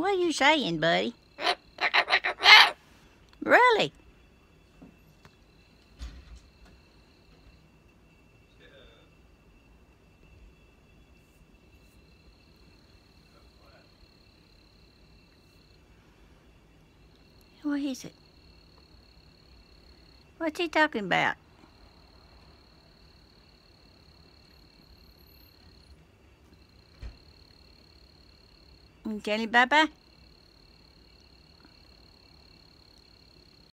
What are you saying, buddy? Really? What is it? What's he talking about? You tell him bye-bye?